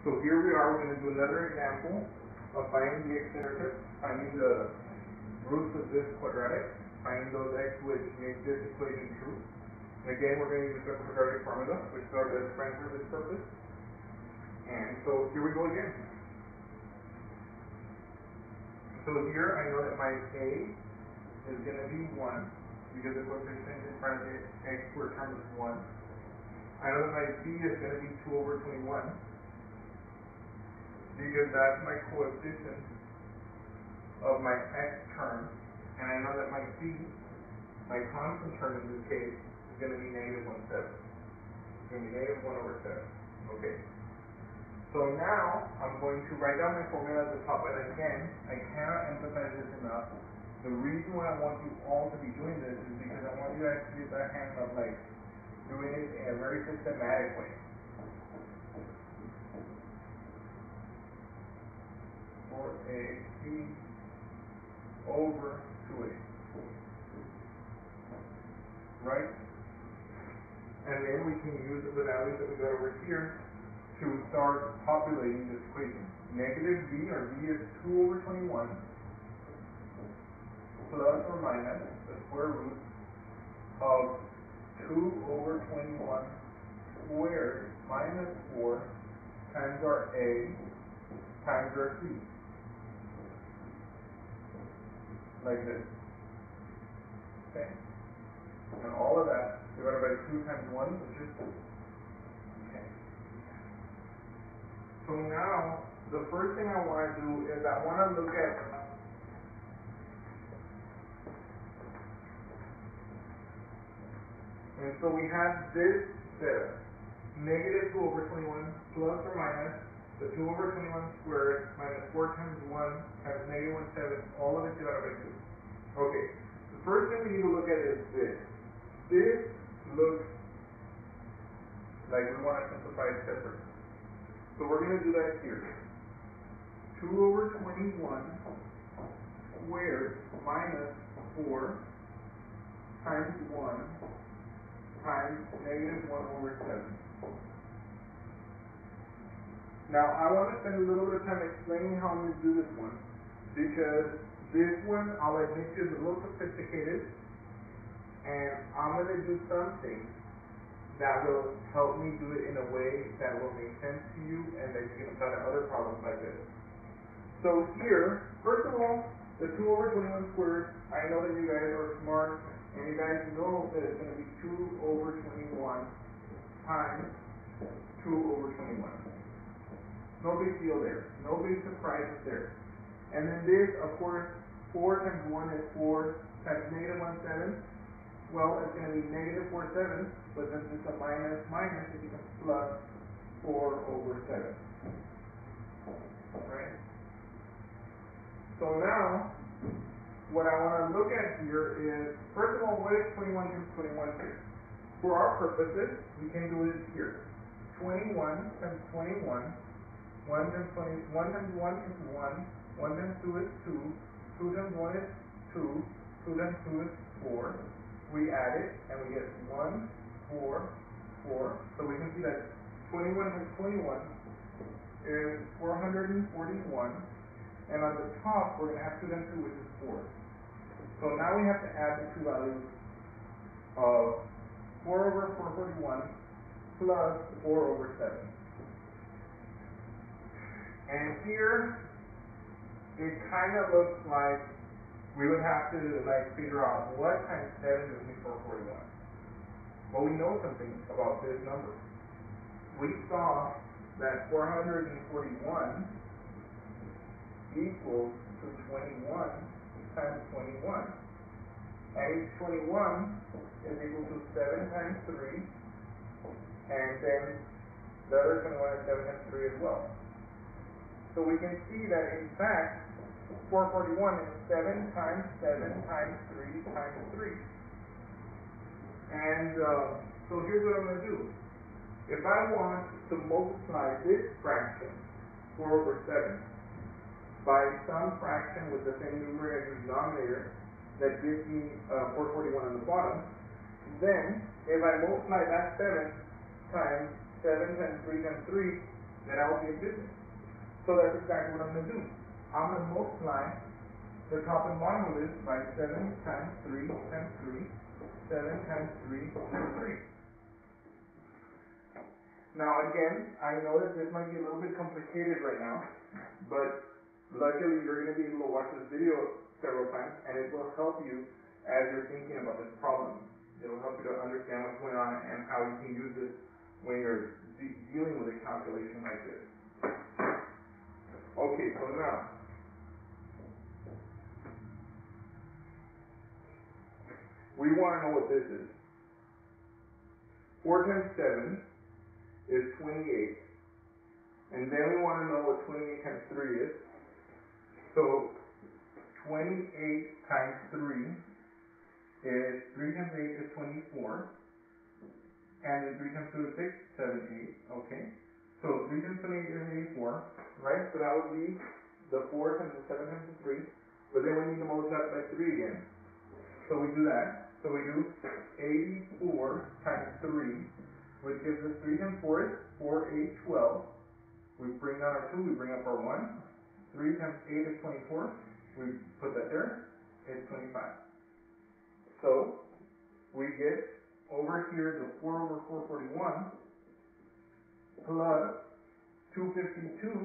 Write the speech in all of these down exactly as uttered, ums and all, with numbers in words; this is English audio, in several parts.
So here we are, we're going to do another example of finding the eccentric, finding the roots of this quadratic, finding those x which make this equation true. And again, we're going to use the quadratic formula, which is our best friend for this purpose. And so here we go again. So here I know that my a is going to be one, because the coefficient in front of the x squared term is one. I know that my b is going to be two over twenty-one, because that's my coefficient of my x term, and I know that my c, my constant term in this case, is going to be negative one seventh. It's going to be negative one over seven. Okay. So now I'm going to write down my formula at the top, but again, I cannot emphasize this enough. The reason why I want you all to be doing this is because I want you guys to get that hang of like doing it in a very systematic way. For a b over two a, right? And then we can use the values that we got over here to start populating this equation. Negative b, or b is two over twenty-one, plus or minus the square root of two over twenty-one squared minus four times our a times our c. Like this. Okay? And all of that divided by two times one, which is two. Okay. So now, the first thing I want to do is I want to look at and so we have this there, negative two over twenty-one plus or minus the two over twenty-one squared minus four times one times negative one seventh, all of it divided by two. Okay, the first thing we need to look at is this. This looks like we want to simplify it separately. So we're going to do that here. two over twenty-one squared minus four times one times negative one over seven. Now, I want to spend a little bit of time explaining how I'm going to do this one, because this one, I'll admit, is a little sophisticated, and I'm going to do something that will help me do it in a way that will make sense to you and that you can apply to other problems like this. So here, first of all, the two over twenty-one squared, I know that you guys are smart, and you guys know that it's going to be two over twenty-one times two over twenty-one. No big deal there. No big surprises there. And then this, of course, four times one is four times negative one seventh. Well, it's going to be negative four sevenths, but since it's a minus minus, it becomes plus four over seven. Right? So now, what I want to look at here is, first of all, what is twenty-one times twenty-one here? For our purposes, we can do it here. twenty-one times twenty-one, one times twenty, one times one is one, one times two is two, two times one is two, two times two is four. We add it, and we get one, four, four. So we can see that twenty-one times twenty-one is four hundred forty-one. And on the top, we're going to have two times two, which is four. So now we have to add the two values of four over four hundred forty-one plus four over seven. And here, it kind of looks like we would have to like figure out what times seven gives me four hundred forty-one. Well, we know something about this number. We saw that four hundred forty-one equals to twenty-one times twenty-one. And each twenty-one is equal to seven times three. And then the other twenty-one is seven times three as well. So we can see that in fact, four hundred forty-one is seven times seven times three times three. And uh, so here's what I'm going to do. If I want to multiply this fraction, four over seven, by some fraction with the same numerator and denominator that gives me uh, four hundred forty-one on the bottom, then if I multiply that seven times seven times three times three, then I will be in business. So that's exactly what I'm going to do. I'm going to multiply the top and bottom of this by seven times three times three, seven times three times three. Now again, I know that this might be a little bit complicated right now, but luckily you're going to be able to watch this video several times, and it will help you as you're thinking about this problem. It will help you to understand what's going on and how you can use this when you're de- dealing with a calculation like this. Okay, so now, we want to know what this is. four times seven is twenty-eight, and then we want to know what twenty-eight times three is. So twenty-eight times three is, three times eight is twenty-four, and then three times two is six, seven, eight, okay. So three times twenty-eight is eighty-four, right? So that would be the four times the seven times the three, but then we need to multiply it by three again. So we do that. So we do eighty-four times three, which gives us three times four is four, eight, twelve. We bring down our two, we bring up our one. three times eight is twenty-four. We put that there. It's twenty-five. So we get over here the four over four forty-one plus two fifty-two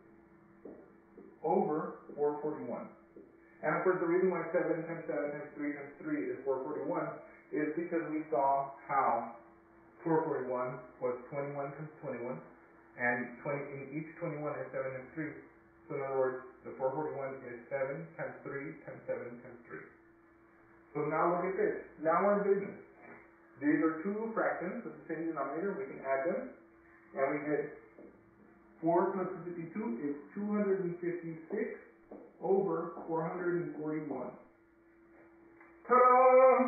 over four forty-one. And of course, the reason why seven times seven times three times three is four forty-one is because we saw how four forty-one was twenty-one times twenty-one, and twenty in each twenty-one is seven times three. So in other words, the four forty-one is seven times three times seven times three. So now look at this. Now we're in business. These are two fractions with the same denominator. We can add them, and we get four plus two hundred fifty-two is two hundred fifty-six over four hundred forty-one. Ta-da!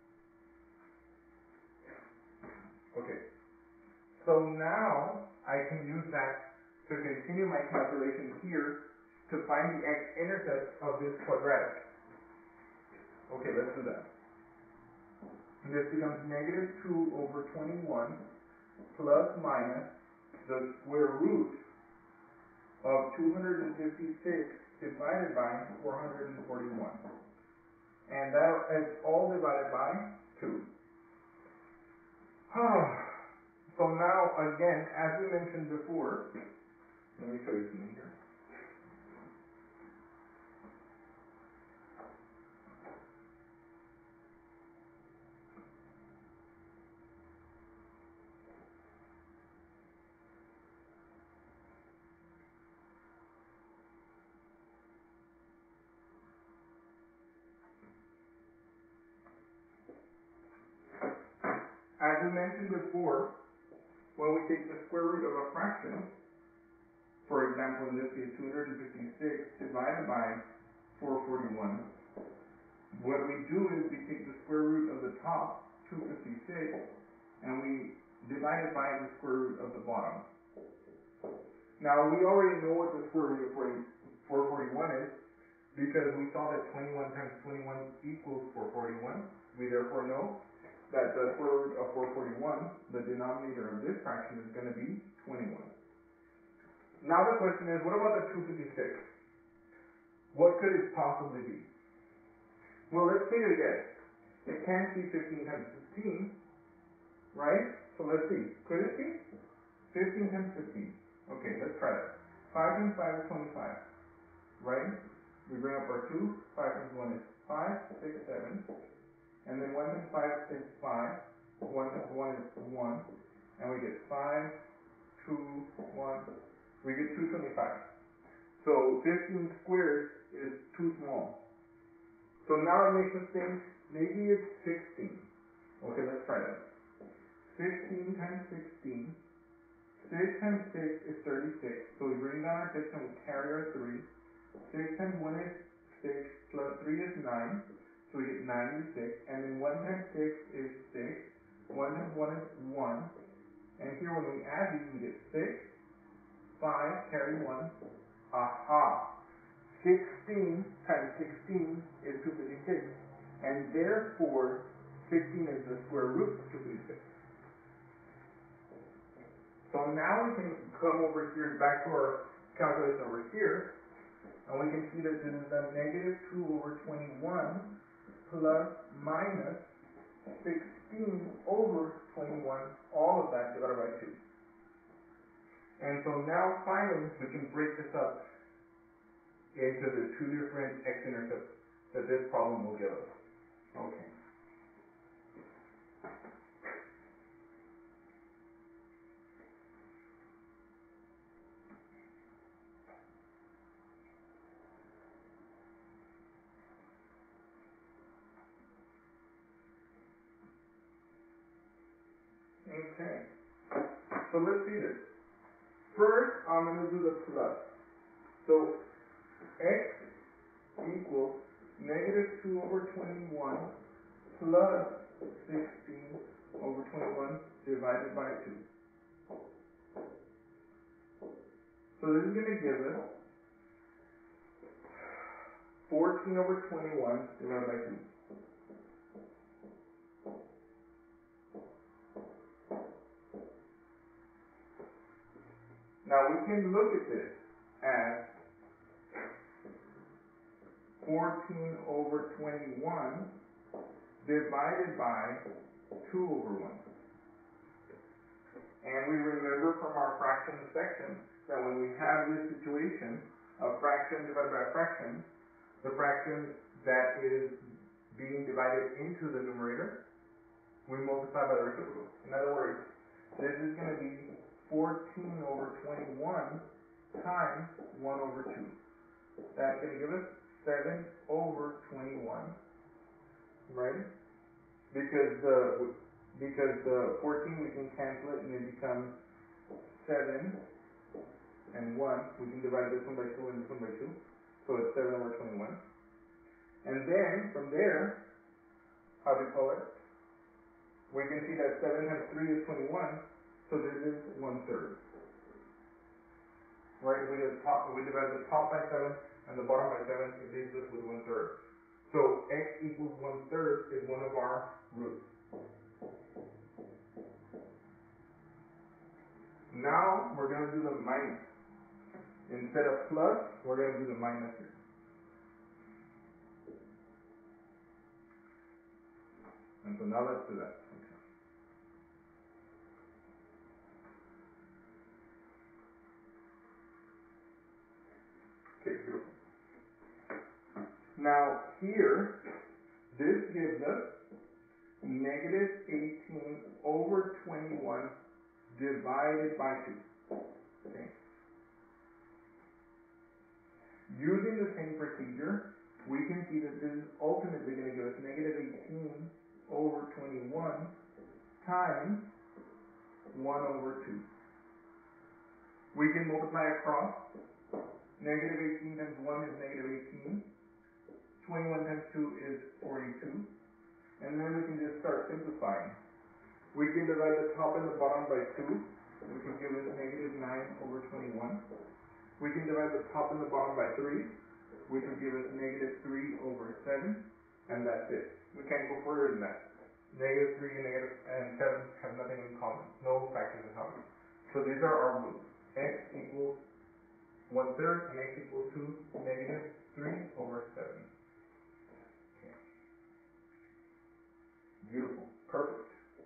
Okay. So now I can use that to continue my calculation here to find the x-intercept of this quadratic. Okay, let's do that. And this becomes negative two over twenty-one plus minus the square root of two hundred fifty-six divided by four hundred forty-one. And that is all divided by two. So now, again, as we mentioned before, let me show you something here. As we mentioned before, when we take the square root of a fraction, for example, in this case, two hundred fifty-six divided by four forty-one, what we do is we take the square root of the top, two hundred fifty-six, and we divide it by the square root of the bottom. Now, we already know what the square root of four forty-one is, because we saw that twenty-one times twenty-one equals four forty-one. We therefore know that the square root of four forty-one, the denominator of this fraction, is going to be twenty-one. Now the question is, what about the two hundred fifty-six? What could it possibly be? Well, let's take a guess. It can't be fifteen times fifteen, right? So let's see. Could it be? fifteen times fifteen. Okay, let's try that. five times five is twenty-five, right? We bring up our two. five times one is five, six, seven. And then one times five is five. one times one is one. And we get five, two, one. We get two hundred twenty-five. So fifteen squared is too small. So now it makes us think maybe it's sixteen. Okay, let's try that. sixteen times sixteen. six times six is thirty-six. So we bring down our six and we carry our three. six times one is six, plus three is nine. So we get ninety-six, and then one times six is six, one times one is one, and here when we add these we get six, five, carry one, aha, sixteen times sixteen is two hundred fifty-six, and therefore sixteen is the square root of two hundred fifty-six. So So now we can come over here, back to our calculation over here, and we can see that this is a negative two over twenty-one plus minus sixteen over twenty-one, all of that divided by two. And so now finally we can break this up into the two different x-intercepts that this problem will give us. Okay. Okay. So let's see this. First, I'm going to do the plus. So x equals negative two over twenty-one plus sixteen over twenty-one divided by two. So this is going to give us fourteen over twenty-one divided by two. Now we can look at this as fourteen over twenty-one divided by two over one. And we remember from our fraction section that when we have this situation of fraction divided by a fraction, the fraction that is being divided into the numerator, we multiply by the reciprocal. In other words, this is going to be fourteen over twenty-one times one over two. That's going to give us seven over twenty-one, right? Because the because the fourteen we can cancel it and it becomes seven and one. We can divide this one by two and this one by two, so it's seven over twenty-one. And then from there, how do you call it? We can see that seven times three is twenty-one, so this is one third. Right? We did top, we divided the top by seven and the bottom by seven. It leaves us with one third. So x equals one third is one of our roots. Now we're going to do the minus. Instead of plus, we're going to do the minus here. And so now let's do that. Okay, beautiful. Now here, this gives us negative eighteen over twenty-one divided by two. Okay. Using the same procedure, we can see that this is ultimately going to give us negative eighteen over twenty-one times one over two. We can multiply across. Negative eighteen times one is negative eighteen. twenty-one times two is forty-two. And then we can just start simplifying. We can divide the top and the bottom by two, which will give us negative nine over twenty-one. We can divide the top and the bottom by three, which will give us negative three over seven, and that's it. We can't go further than that. Negative three and negative and seven have nothing in common. No factors in common. So these are our roots. X equals one third and x equals two, negative three over seven. Okay. Beautiful. Perfect.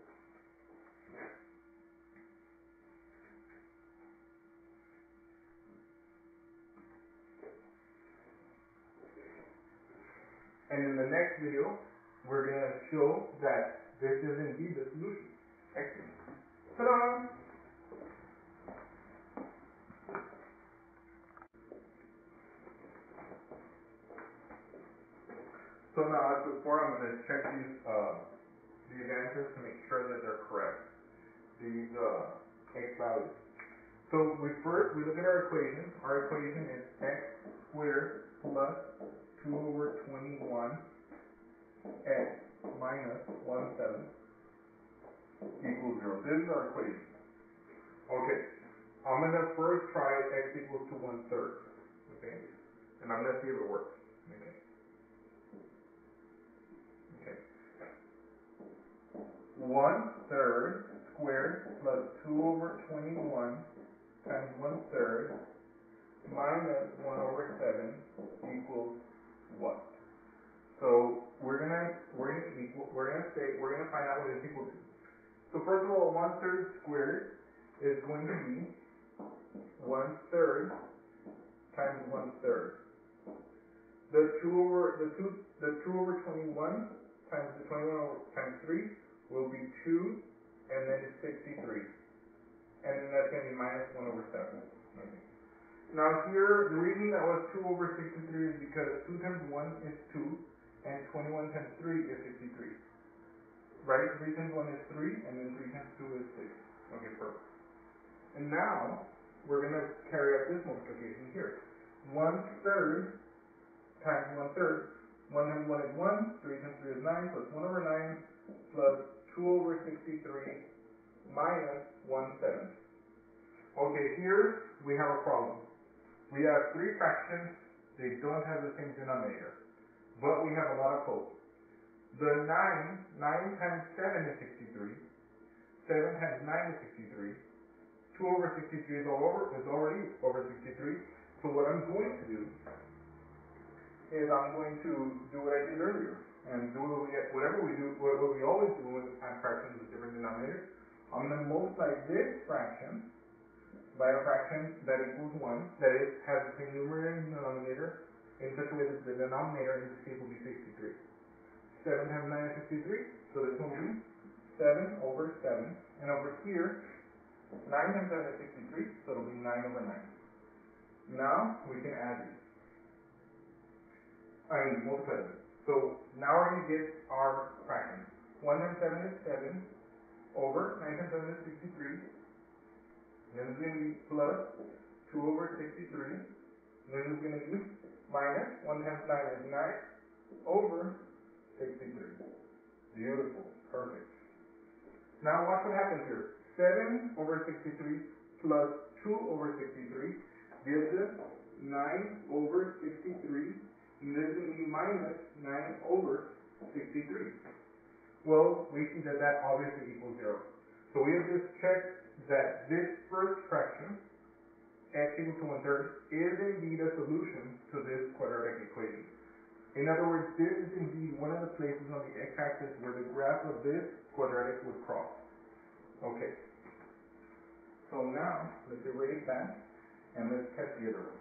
And in the next video, we're going to show that this is indeed the solution. Excellent. Ta-da! So now, as before, I'm going to check these uh, these answers to make sure that they're correct. These uh, x values. So we first we look at our equation. Our equation is x squared plus two over twenty-one x minus one seventh equals zero. This is our equation. Okay. I'm going to first try x equals to one third. Okay. And I'm going to see if it works. Okay. Okay. One third squared plus two over twenty-one times one third minus one over seven equals what? So we're gonna we're gonna equal we're gonna say we're gonna find out what it's equal to. So first of all, one third squared is going to be one third times one third. The two over the two the two over twenty-one times the twenty-one over times three will be two, and then sixty-three, and then that's going to be minus one over seven. Okay. Now here, the reason that was two over sixty-three is because two times one is two, and twenty-one times three is sixty-three. Right? three times one is three, and then three times two is six. Okay, perfect. And now we're going to carry out this multiplication here. one third times one third. one times one is one, three times three is nine, plus one over nine, plus two over sixty-three, minus one seventh. Okay, here we have a problem. We have three fractions, they don't have the same denominator, but we have a lot of hope. The nine, nine times seven is sixty-three, seven times nine is sixty-three, two over sixty-three is, all over, is already over sixty-three, so what I'm going to do is I'm going to do what I did earlier, and do what we, whatever we do, what, what we always do when we add fractions with different denominators. I'm going to multiply this fraction by a fraction that equals one, that is, has the same numerator and denominator, in such a way that the denominator in this case will be sixty-three. seven times nine is sixty-three, so this one will be seven over seven, and over here, nine times seven is sixty-three, so it'll be nine over nine. Now, we can add these. I mean, multiply them. So now we're going to get our fractions. one times seven is seven, over nine times seven is sixty-three. Then it's going to be plus two over sixty-three. Then it's going to be minus one times nine is nine, over sixty-three. Beautiful. Perfect. Now watch what happens here. seven over sixty-three plus two over sixty-three gives us nine over sixty-three. And this is going to be minus nine over sixty-three. Well, we see that that obviously equals zero. So we have just checked that this first fraction, x equals to one third, is indeed a solution to this quadratic equation. In other words, this is indeed one of the places on the x-axis where the graph of this quadratic would cross. Okay. So now, let's erase that, and let's test the other one.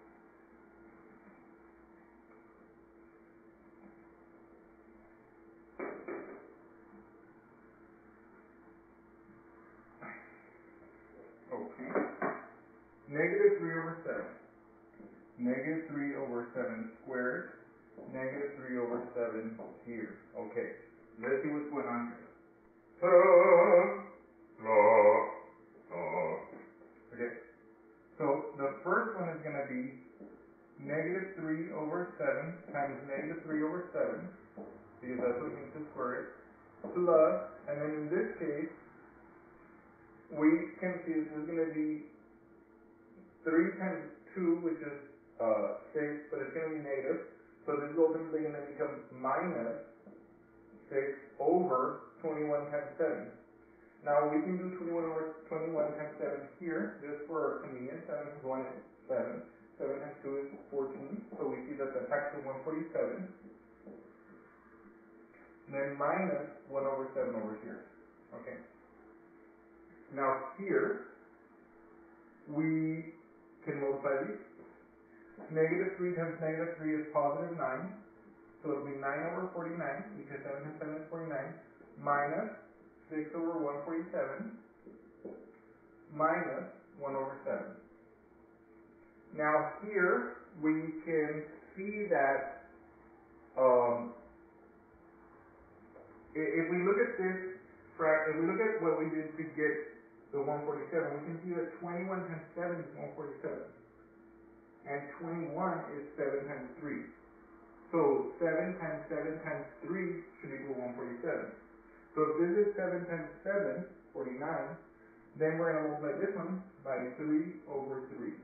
Okay. Negative three over seven. Negative three over seven squared. Negative three over seven here. Okay. Let's see what's going on here. Okay. So the first one is going to be negative three over seven times negative three over seven, because that's what it means to square it, plus, and then in this case, we can see this is going to be three times two, which is uh, six, but it's going to be negative. So this is ultimately going to become minus six over twenty-one times seven. Now we can do twenty-one over twenty-one times seven here, just for convenience. seven times one is seven. seven times two is fourteen. So we see that that's actually one hundred forty-seven. Then minus one over seven over here. Okay. Now here, we can multiply these. Negative three times negative three is positive nine. So it'll be nine over forty-nine, because seven times seven is forty-nine, minus six over one hundred forty-seven, minus one over seven. Now here, we can see that um, if we look at this, if we look at what we did to get the one hundred forty-seven, we can see that twenty-one times seven is one hundred forty-seven. And twenty-one is seven times three. So seven times seven times three should equal one hundred forty-seven. So if this is seven times seven, forty-nine, then we're going to multiply this one by three over three.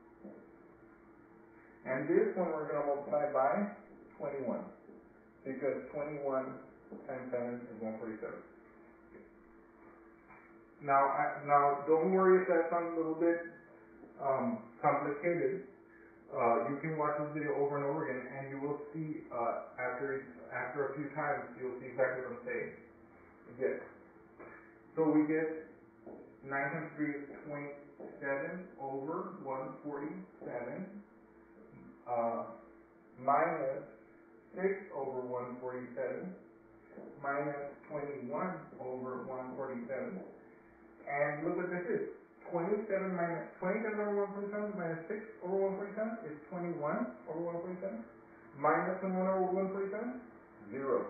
And this one we're going to multiply by twenty-one, because twenty-one times seven is one hundred forty-seven. Now, I, now don't worry if that sounds a little bit um, complicated. Uh, you can watch this video over and over again, and you will see uh, after after a few times, you'll see exactly what I'm saying. Again, so we get nine times three is twenty-seven over one forty-seven uh, minus six over one forty-seven minus twenty-one over one forty-seven. And look what this is. twenty-seven minus twenty-seven over one forty-seven minus six over one forty-seven is twenty-one over one forty-seven. Minus twenty-one over one forty-seven, zero.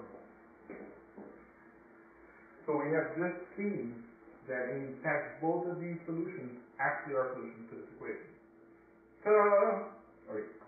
So we have just seen that in fact both of these solutions actually are solutions to this equation. Ta-da! Okay.